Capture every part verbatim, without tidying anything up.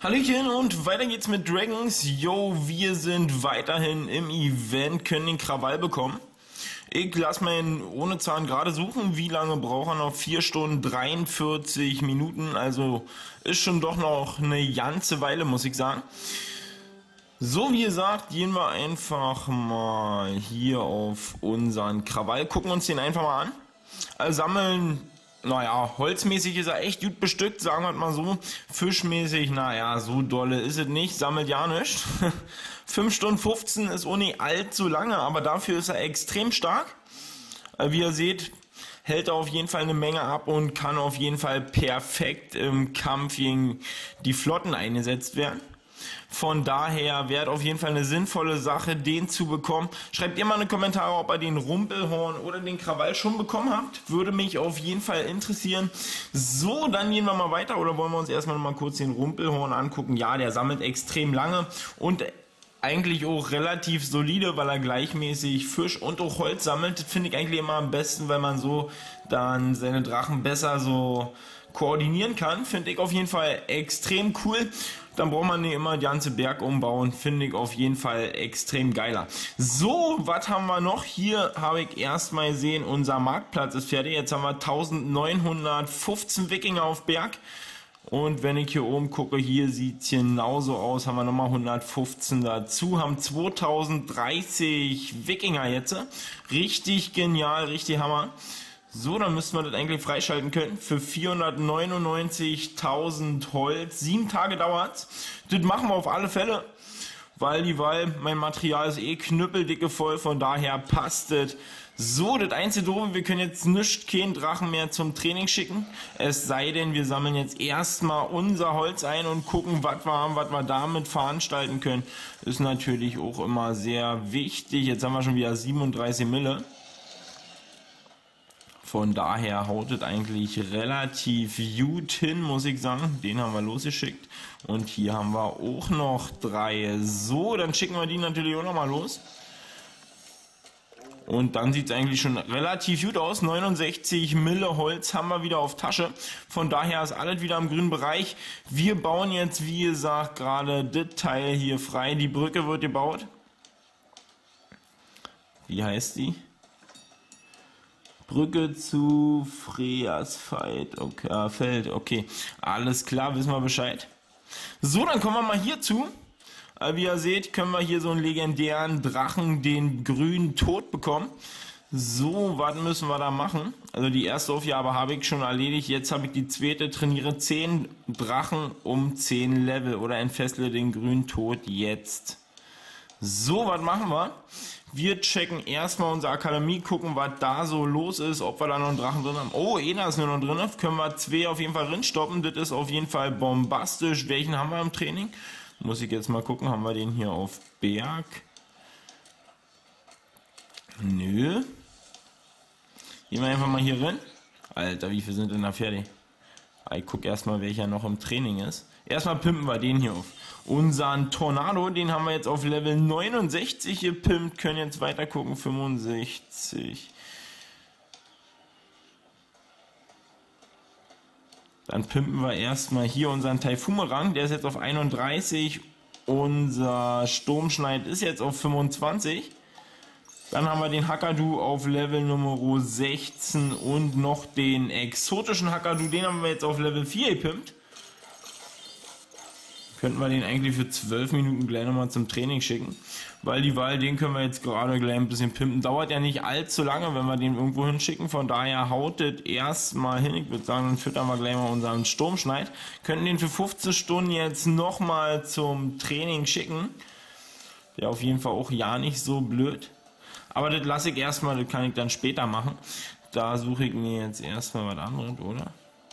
Hallöchen und weiter geht's mit Dragons. Yo, wir sind weiterhin im Event, können den Krawall bekommen. Ich lass mal ihn ohne Zahn gerade suchen. Wie lange braucht er noch? vier Stunden dreiundvierzig Minuten. Also ist schon doch noch eine ganze Weile, muss ich sagen. So wie gesagt, gehen wir einfach mal hier auf unseren Krawall. Gucken uns den einfach mal an. Also sammeln. Naja, holzmäßig ist er echt gut bestückt, sagen wir mal so. Fischmäßig, naja, so dolle ist es nicht, sammelt ja nichts. fünf Stunden fünfzehn ist auch nicht allzu lange, aber dafür ist er extrem stark. Wie ihr seht, hält er auf jeden Fall eine Menge ab und kann auf jeden Fall perfekt im Kampf gegen die Flotten eingesetzt werden. Von daher wäre auf jeden Fall eine sinnvolle Sache, den zu bekommen. Schreibt ihr mal in die Kommentare, ob ihr den Rumpelhorn oder den Krawall schon bekommen habt. Würde mich auf jeden Fall interessieren. So, dann gehen wir mal weiter. Oder wollen wir uns erstmal noch mal kurz den Rumpelhorn angucken. Ja, der sammelt extrem lange und eigentlich auch relativ solide, weil er gleichmäßig Fisch und auch Holz sammelt. Das finde ich eigentlich immer am besten, weil man so dann seine Drachen besser so koordinieren kann. Finde ich auf jeden Fall extrem cool. Dann braucht man nicht immer die ganze Berg umbauen. Finde ich auf jeden Fall extrem geiler. So, was haben wir noch? Hier habe ich erstmal gesehen, unser Marktplatz ist fertig. Jetzt haben wir eintausendneunhundertfünfzehn Wikinger auf Berg. Und wenn ich hier oben gucke, hier sieht es genauso aus. Haben wir nochmal hundertfünfzehn dazu. Haben zweitausenddreißig Wikinger jetzt. Richtig genial, richtig Hammer. So, dann müssten wir das eigentlich freischalten können für vierhundertneunundneunzigtausend Holz. Sieben Tage dauert's. Das machen wir auf alle Fälle, weil die Wahl, mein Material ist eh knüppeldicke voll, von daher passt das. So, das einzige Doofe, wir können jetzt nicht keinen Drachen mehr zum Training schicken. Es sei denn, wir sammeln jetzt erstmal unser Holz ein und gucken, was wir haben, was wir damit veranstalten können. Ist natürlich auch immer sehr wichtig. Jetzt haben wir schon wieder siebenunddreißig Mille. Von daher haut es eigentlich relativ gut hin, muss ich sagen. Den haben wir losgeschickt. Und hier haben wir auch noch drei. So, dann schicken wir die natürlich auch nochmal los. Und dann sieht es eigentlich schon relativ gut aus. neunundsechzig Mille Holz haben wir wieder auf Tasche. Von daher ist alles wieder im grünen Bereich. Wir bauen jetzt, wie gesagt, gerade das Teil hier frei. Die Brücke wird gebaut. Wie heißt die? Brücke zu Freasfeld, okay, äh, Feld, okay, alles klar, wissen wir Bescheid. So, dann kommen wir mal hierzu. Äh, wie ihr seht, können wir hier so einen legendären Drachen, den grünen Tod, bekommen. So, was müssen wir da machen? Also die erste Aufgabe habe ich schon erledigt, jetzt habe ich die zweite, trainiere zehn Drachen um zehn Level oder entfessle den grünen Tod jetzt. So, was machen wir? Wir checken erstmal unsere Akademie, gucken, was da so los ist, ob wir da noch einen Drachen drin haben. Oh, einer ist nur noch drin, können wir zwei auf jeden Fall drin stoppen. Das ist auf jeden Fall bombastisch. Welchen haben wir im Training? Muss ich jetzt mal gucken, haben wir den hier auf Berg? Nö. Gehen wir einfach mal hier rein. Alter, wie viele sind denn da fertig? Ich gucke erstmal, welcher noch im Training ist. Erstmal pimpen wir den hier auf. Unseren Tornado, den haben wir jetzt auf Level neunundsechzig gepimpt, können jetzt weiter gucken, fünfundsechzig. Dann pimpen wir erstmal hier unseren Taifumerang, der ist jetzt auf einunddreißig. Unser Sturmschneid ist jetzt auf fünfundzwanzig. Dann haben wir den Hakadu auf Level Nummer sechzehn und noch den exotischen Hakadu, den haben wir jetzt auf Level vier gepimpt. Könnten wir den eigentlich für zwölf Minuten gleich nochmal zum Training schicken, weil die Wahl, den können wir jetzt gerade gleich ein bisschen pimpen. Dauert ja nicht allzu lange, wenn wir den irgendwo hinschicken, von daher haut das erstmal hin. Ich würde sagen, dann füttern wir gleich mal unseren Sturmschneid. Könnten den für fünfzehn Stunden jetzt nochmal zum Training schicken. Wäre auf jeden Fall auch ja nicht so blöd. Aber das lasse ich erstmal, das kann ich dann später machen. Da suche ich mir jetzt erstmal was anderes, oder?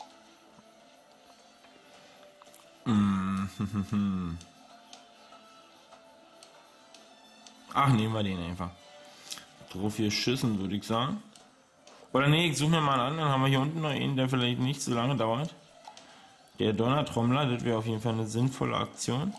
Ach, nehmen wir den einfach. Drauf hier Schüssen, würde ich sagen. Oder nee, ich suche mir mal an, dann haben wir hier unten noch einen, der vielleicht nicht so lange dauert. Der Donnertrommler, das wäre auf jeden Fall eine sinnvolle Aktion.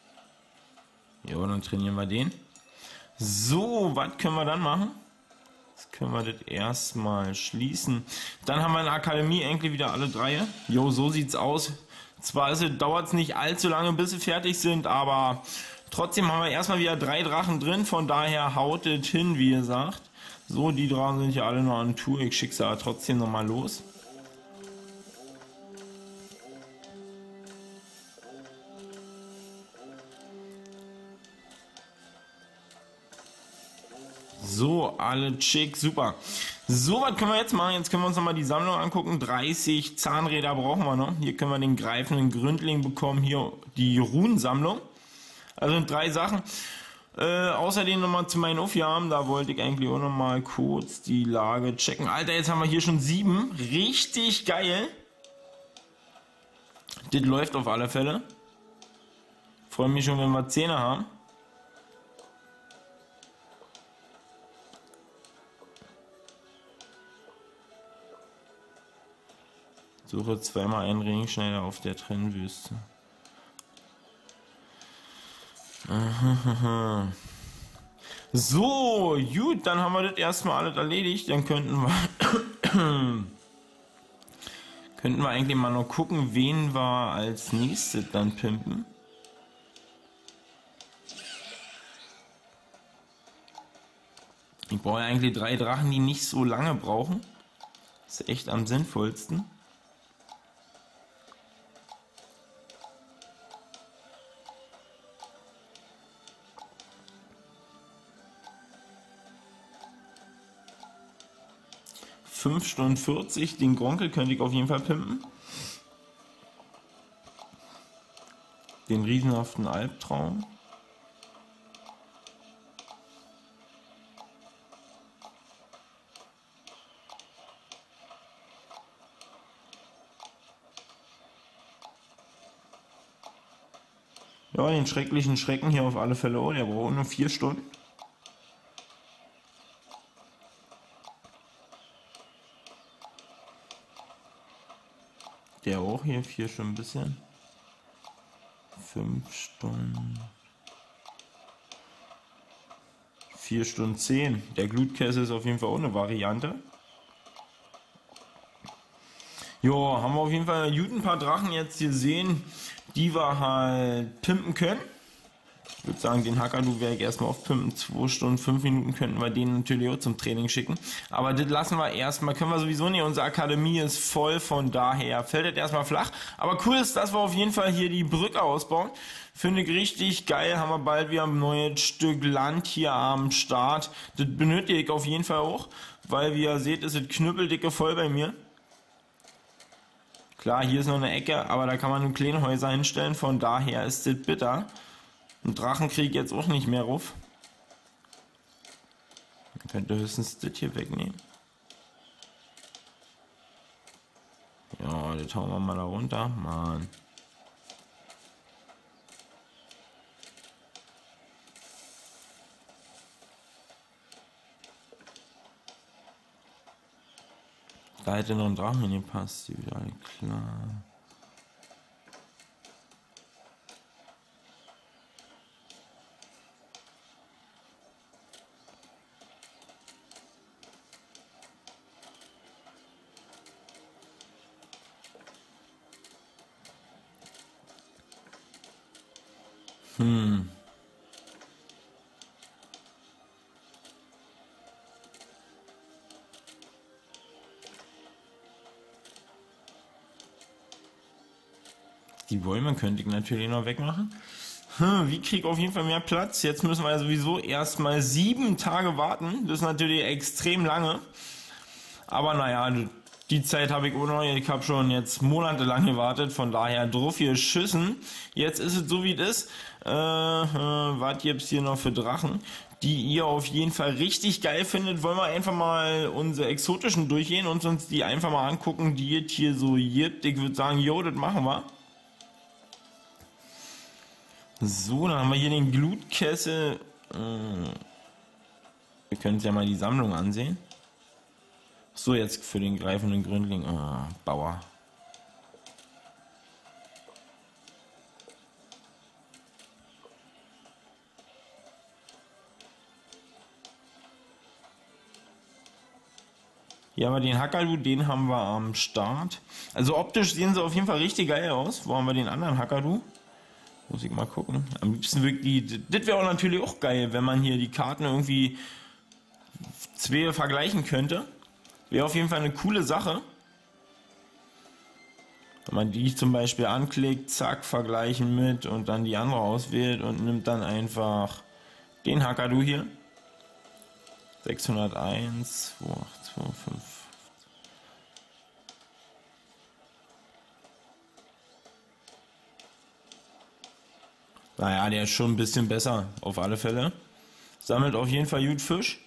Jo, dann trainieren wir den. So, was können wir dann machen? Jetzt können wir das erstmal schließen. Dann haben wir in der Akademie endlich wieder alle drei. Jo, so sieht's aus. Zwar dauert es nicht allzu lange, bis sie fertig sind, aber trotzdem haben wir erstmal wieder drei Drachen drin. Von daher haut es hin, wie gesagt. So, die Drachen sind ja alle noch an Tour. Ich schicke sie aber trotzdem nochmal los. So, alle schick, super. So, was können wir jetzt machen? Jetzt können wir uns nochmal die Sammlung angucken. dreißig Zahnräder brauchen wir noch. Hier können wir den greifenden Gründling bekommen. Hier die Runensammlung. Also drei Sachen. Äh, außerdem nochmal zu meinen Aufgaben. Da wollte ich eigentlich auch nochmal kurz die Lage checken. Alter, jetzt haben wir hier schon sieben. Richtig geil. Das läuft auf alle Fälle. Freue mich schon, wenn wir Zähne haben. Suche zweimal einen Ringschneider auf der Trennwüste. So, gut, dann haben wir das erstmal alles erledigt. Dann könnten wir könnten wir eigentlich mal noch gucken, wen wir als nächstes dann pimpen. Ich brauche eigentlich drei Drachen, die nicht so lange brauchen. Das ist echt am sinnvollsten. fünf Stunden vierzig, den Gronkel könnte ich auf jeden Fall pimpen. Den riesenhaften Albtraum. Ja, den schrecklichen Schrecken hier auf alle Fälle. Oh, der braucht nur vier Stunden. Der auch hier, vier schon ein bisschen. Fünf Stunden. Vier Stunden zehn. Der Glutkessel ist auf jeden Fall auch eine Variante. Jo, haben wir auf jeden Fall ein paar Drachen jetzt gesehen, die wir halt pimpen können. Ich würde sagen, den Hakadu werde ich erstmal aufpimpen. zwei Stunden, fünf Minuten könnten wir den natürlich auch zum Training schicken. Aber das lassen wir erstmal. Können wir sowieso nicht. Unsere Akademie ist voll, von daher fällt das erstmal flach. Aber cool ist, dass wir auf jeden Fall hier die Brücke ausbauen. Finde ich richtig geil. Haben wir bald wieder ein neues Stück Land hier am Start. Das benötige ich auf jeden Fall auch. Weil, wie ihr seht, ist es knüppeldicke voll bei mir. Klar, hier ist noch eine Ecke, aber da kann man nur kleine Häuser hinstellen. Von daher ist das bitter. Ein Drachenkrieg jetzt auch nicht mehr ruf. Man könnte höchstens das hier wegnehmen. Ja, das hauen wir mal da runter. Mann. Da hätte noch ein Drachen hingepasst, wieder klar. Hm. Die Bäume könnte ich natürlich noch wegmachen. Hm, wie kriege ich auf jeden Fall mehr Platz? Jetzt müssen wir ja sowieso erstmal sieben Tage warten. Das ist natürlich extrem lange. Aber naja, die Zeit habe ich auch noch. Ich habe schon jetzt monatelang gewartet. Von daher drauf hier schüssen. Jetzt ist es so, wie es ist. Äh, äh, was gibt's hier noch für Drachen, die ihr auf jeden Fall richtig geil findet? Wollen wir einfach mal unsere exotischen durchgehen und uns die einfach mal angucken, die es hier so gibt. Ich würde sagen, jo, das machen wir. So, dann haben wir hier den Glutkessel. Wir können uns ja mal die Sammlung ansehen. So, jetzt für den greifenden Gründling. Oh, Bauer. Hier haben wir den Hakadu, den haben wir am Start. Also optisch sehen sie auf jeden Fall richtig geil aus. Wo haben wir den anderen Hakadu? Muss ich mal gucken. Am liebsten wirklich, das wäre auch natürlich auch geil, wenn man hier die Karten irgendwie zwei vergleichen könnte. Wäre auf jeden Fall eine coole Sache. Wenn man die zum Beispiel anklickt, zack, vergleichen mit und dann die andere auswählt und nimmt dann einfach den Hakadu hier. sechshunderteins, zwei acht zwei fünf. Naja, der ist schon ein bisschen besser, auf alle Fälle. Sammelt auf jeden Fall gut Fisch.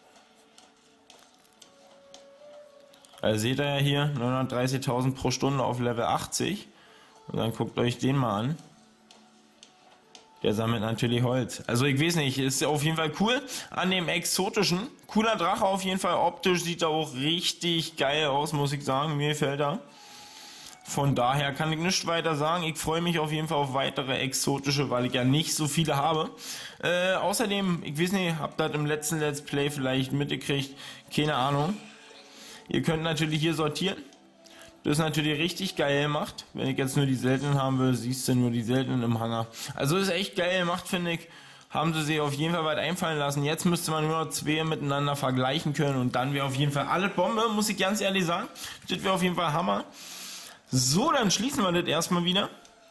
Also seht ihr ja hier, neunhundertdreißigtausend pro Stunde auf Level achtzig. Und dann guckt euch den mal an. Der sammelt natürlich Holz. Also ich weiß nicht, ist auf jeden Fall cool. An dem exotischen, cooler Drache auf jeden Fall. Optisch sieht er auch richtig geil aus, muss ich sagen. Mir gefällt er. Von daher kann ich nichts weiter sagen. Ich freue mich auf jeden Fall auf weitere exotische, weil ich ja nicht so viele habe. Äh, außerdem, ich weiß nicht, habt ihr das im letzten Let's Play vielleicht mitgekriegt? Keine Ahnung. Ihr könnt natürlich hier sortieren. Das ist natürlich richtig geil gemacht. Wenn ich jetzt nur die seltenen haben will, siehst du nur die seltenen im Hangar. Also ist echt geil gemacht, finde ich. Haben sie sich auf jeden Fall weit einfallen lassen. Jetzt müsste man nur noch zwei miteinander vergleichen können und dann wäre auf jeden Fall alle Bombe, muss ich ganz ehrlich sagen. Das wäre auf jeden Fall Hammer. So, dann schließen wir das erstmal wieder.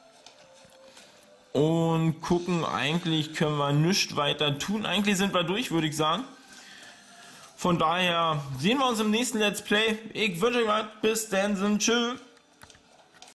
Und gucken, eigentlich können wir nichts weiter tun. Eigentlich sind wir durch, würde ich sagen. Von daher sehen wir uns im nächsten Let's Play. Ich wünsche euch was. Bis dann. Tschüss.